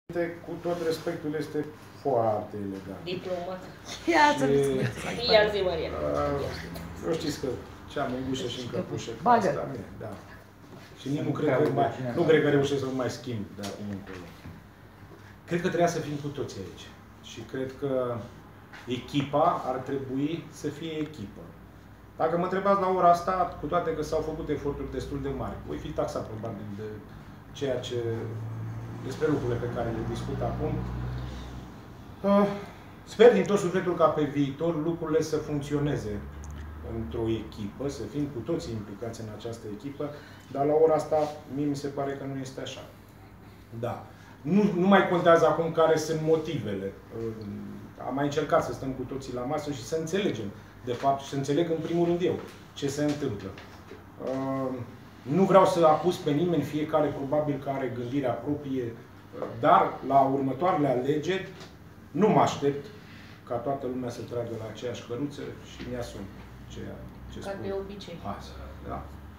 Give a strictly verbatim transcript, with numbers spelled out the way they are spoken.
Cu tot respectul, este foarte elegant. Diplomat. Ia să Iar zi, Maria. Eu știți că ce-am în gușă și în căpușă. Bagă. Asta mie, da. Și nici nu cred, că mai, nu cred că reușesc să nu mai schimb de acum încolo. Cred că trebuia să fim cu toții aici. Și cred că echipa ar trebui să fie echipă. Dacă mă întrebați la ora asta, cu toate că s-au făcut eforturi destul de mari, voi fi taxat probabil de ceea ce, despre lucrurile pe care le discut acum. Sper din tot sufletul ca pe viitor lucrurile să funcționeze într-o echipă, să fim cu toții implicați în această echipă, dar la ora asta mie mi se pare că nu este așa. Da. Nu, nu mai contează acum care sunt motivele. Am mai încercat să stăm cu toții la masă și să înțelegem, de fapt, și să înțeleg în primul rând eu ce se întâmplă. Nu vreau să acuz pe nimeni, fiecare probabil că are gândirea proprie, dar la următoarele alegeri nu mă aștept ca toată lumea să tragă la aceeași căruță și mi-asum ceea ce spun. Ca de obicei. Asta, da.